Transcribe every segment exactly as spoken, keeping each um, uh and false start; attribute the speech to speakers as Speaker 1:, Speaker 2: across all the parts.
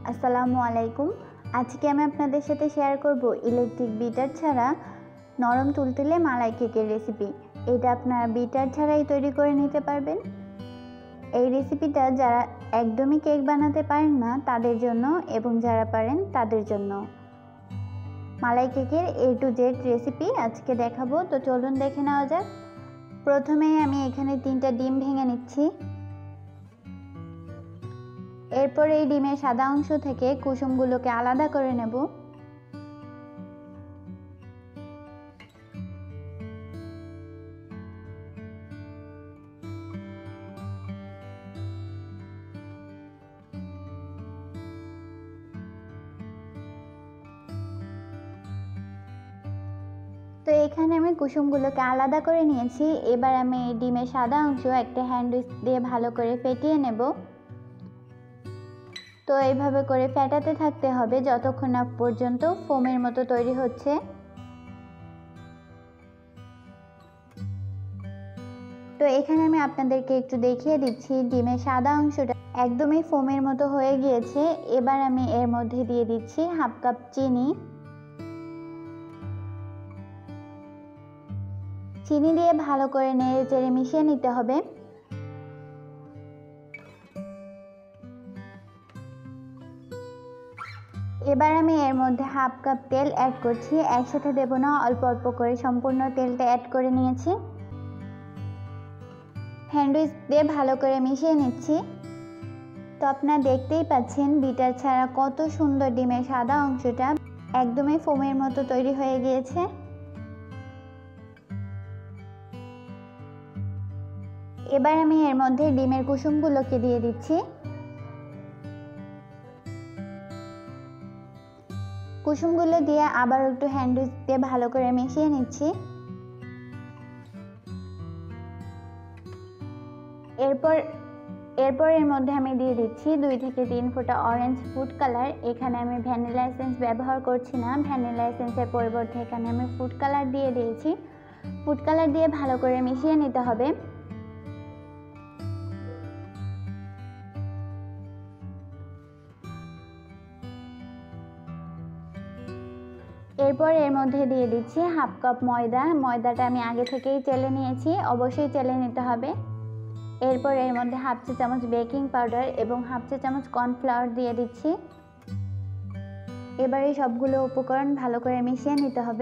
Speaker 1: আসসালামু আলাইকুম। আজকে আমি আপনাদের সাথে শেয়ার করব ইলেকট্রিক বিটার ছাড়া নরম তুলতুলে মালাই কেকের রেসিপি। এটা আপনারা বিটার ছাড়াই তৈরি করে নিতে পারবেন। এই রেসিপিটা যারা একদমই কেক বানাতে পারেন না তাদের জন্য এবং যারা পারেন তাদের জন্য। মালাই কেকের এ টু জেড রেসিপি আজকে দেখাবো, তো চলুন দেখে নেওয়া যাক। প্রথমেই আমি এখানে তিনটা ডিম ভেঙে নিচ্ছি। এরপর এই ডিমের সাদা অংশ থেকে কুসুমগুলোকে আলাদা করে নেব। তো এখানে আমি কুসুমগুলোকে আলাদা করে নিয়েছি। এবার আমি এই ডিমের সাদা অংশ একটা হ্যান্ড উইস্ক দিয়ে ভালো করে ফেটিয়ে নেব। তো এইভাবে করে ফেটাতে থাকতে হবে যতক্ষণ না পর্যন্ত ফোমের মতো তৈরি হচ্ছে। তো এখানে আমি আপনাদেরকে একটু দেখিয়ে দিচ্ছি ডিমের সাদা অংশটা একদমই ফোমের মতো হয়ে গিয়েছে। এবার আমি এর মধ্যে দিয়ে দিচ্ছি হাফ কাপ চিনি। চিনি দিয়ে ভালো করে নেড়ে চেড়ে মিশিয়ে নিতে হবে। এবার আমি এর মধ্যে হাফ কাপ তেল অ্যাড করছি। একসাথে দেব না, অল্প অল্প করে সম্পূর্ণ তেলটা অ্যাড করে নিয়েছি। হ্যান্ড উইস্ক দিয়ে ভালো করে মিশিয়ে নিচ্ছি। তো আপনারা দেখতেই পাচ্ছেন বিটার ছাড়া কত সুন্দর ডিমের সাদা অংশটা একদমই ফোমের মতো তৈরি হয়ে গিয়েছে। এবার আমি এর মধ্যে ডিমের কুসুমগুলোকে দিয়ে দিচ্ছি। কুসুমগুলো দিয়ে আবার একটু হ্যান্ড উইস্ক দিয়ে ভালো করে মিশিয়ে নিচ্ছি। এরপর এরপর এর মধ্যে আমি দিয়ে দিচ্ছি দুই থেকে তিন ফোঁটা অরেঞ্জ ফুড কালার। এখানে আমি ভ্যানিলা এসেন্স ব্যবহার করছি না, ভ্যানিলা এসেন্সের পরিবর্তে এখানে আমি ফুড কালার দিয়ে দিয়েছি। ফুড কালার দিয়ে ভালো করে মিশিয়ে নিতে হবে। এরপর এর মধ্যে দিয়ে দিচ্ছি হাফ কাপ ময়দা। ময়দাটা আমি আগে থেকেই চেলে নিয়েছি, অবশ্যই চেলে নিতে হবে। এরপর এর মধ্যে হাফ চা চামচ বেকিং পাউডার এবং হাফ চা চামচ কর্নফ্লাওয়ার দিয়ে দিচ্ছি। এবার এই সবগুলো উপকরণ ভালো করে মিশিয়ে নিতে হবে।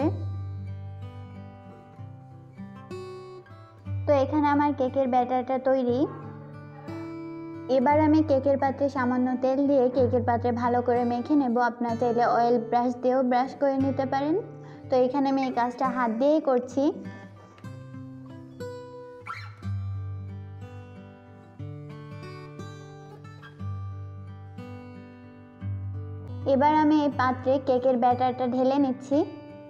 Speaker 1: তো এখানে আমার কেকের ব্যাটারটা তৈরি। এবার আমি কেকের পাত্রে সামান্য তেল দিয়ে কেকের পাত্রে ভালো করে মেখে নেব। আপনারা চাইলে অয়েল ব্রাশ দিয়েও ব্রাশ করে নিতে পারেন। তো এখানে আমি এই কাজটা হাত দিয়েই করছি। এবার আমি এই পাত্রে কেকের ব্যাটারটা ঢেলে নিচ্ছি।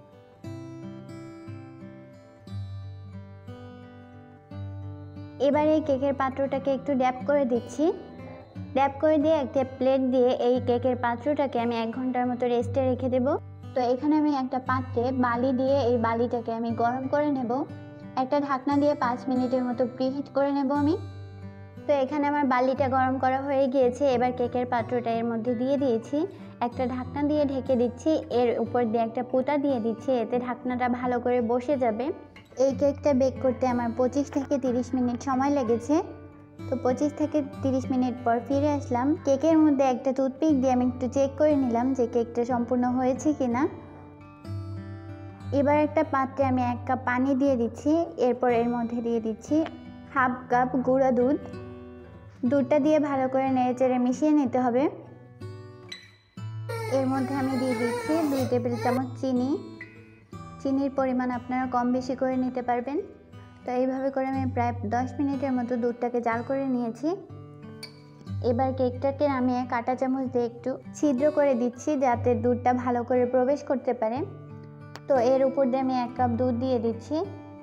Speaker 1: এবার এই কেকের পাত্রটাকে একটু ড্যাপ করে দিচ্ছি। ড্যাপ করে দিয়ে একটা প্লেট দিয়ে এই কেকের পাত্রটাকে আমি এক ঘন্টার মতো রেস্টে রেখে দেব। তো এখানে আমি একটা পাত্রে বালি দিয়ে এই বালিটাকে আমি গরম করে নেব। একটা ঢাকনা দিয়ে পাঁচ মিনিটের মতো প্রিহিট করে নেব আমি। তো এখানে আমার বালিটা গরম করা হয়ে গিয়েছে। এবার কেকের পাত্রটা এর মধ্যে দিয়ে দিয়েছি, একটা ঢাকনা দিয়ে ঢেকে দিচ্ছি। এর উপর দিয়ে একটা পোঁতা দিয়ে দিচ্ছি, এতে ঢাকনাটা ভালো করে বসে যাবে। এই কেকটা বেক করতে আমার পঁচিশ থেকে তিরিশ মিনিট সময় লেগেছে। তো পঁচিশ থেকে তিরিশ মিনিট পর ফিরে আসলাম। কেকের মধ্যে একটা টুথপিক দিয়ে আমি একটু চেক করে নিলাম যে কেকটা সম্পূর্ণ হয়েছে কিনা। এবার একটা পাত্রে আমি এক কাপ পানি দিয়ে দিচ্ছি। এরপর এর মধ্যে দিয়ে দিচ্ছি হাফ কাপ গুঁড়া দুধ। দুধটা দিয়ে ভালো করে নেড়েচেড়ে মিশিয়ে নিতে হবে। এর মধ্যে আমি দিয়ে দিচ্ছি দুই টেবিল চামচ চিনি। চিনির পরিমাণ আপনারা কম বেশি করে নিতে পারবেন। তো এইভাবে করে আমি প্রায় দশ মিনিটের মতো দুধটাকে জাল করে নিয়েছি। এবার কেকটাকে আমি কাঁটা চামচ দিয়ে একটু ছিদ্র করে দিচ্ছি যাতে দুধটা ভালো করে প্রবেশ করতে পারে। তো এর উপর দিয়ে আমি এক কাপ দুধ দিয়ে দিচ্ছি।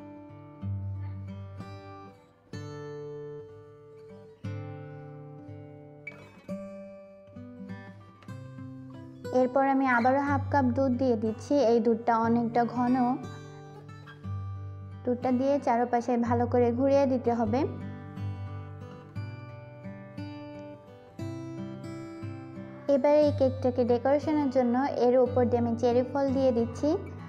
Speaker 1: এরপর আমি আবারও হাফ কাপ দুধ দিয়ে দিচ্ছি। এই দুধটা অনেকটা ঘন। দুধটা দিয়ে চারপাশে ভালো করে ঘুরিয়ে দিতে হবে। এবার এবার এই কেকটাকে ডেকোরেশনের জন্য এর উপর দিয়ে আমি চেরি ফল দিয়ে দিচ্ছি।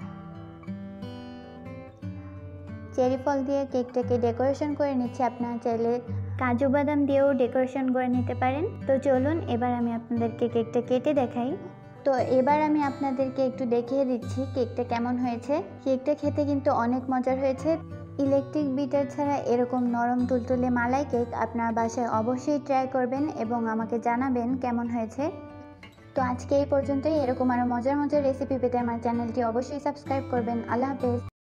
Speaker 1: চেরি ফল দিয়ে কেকটাকে ডেকোরেশন করে নিচ্ছি। আপনারা চাইলে কাজু বাদাম দিয়েও ডেকোরেশন করে নিতে পারেন। তো চলুন এবার আমি আপনাদেরকে কেকটা কেটে দেখাই। তো এবার আমি আপনাদেরকে একটু দেখিয়ে দিচ্ছি কেকটা কেমন হয়েছে। কেকটা খেতে কিন্তু অনেক মজার হয়েছে। ইলেকট্রিক বিটার ছাড়া এরকম নরম তুলতুলে মালাই কেক আপনার বাসায় অবশ্যই ট্রাই করবেন এবং আমাকে জানাবেন কেমন হয়েছে। তো আজকে এই পর্যন্তই। এরকম আরও মজার মজার রেসিপি পেতে আমার চ্যানেলটি অবশ্যই সাবস্ক্রাইব করবেন। আল্লাহ হাফেজ।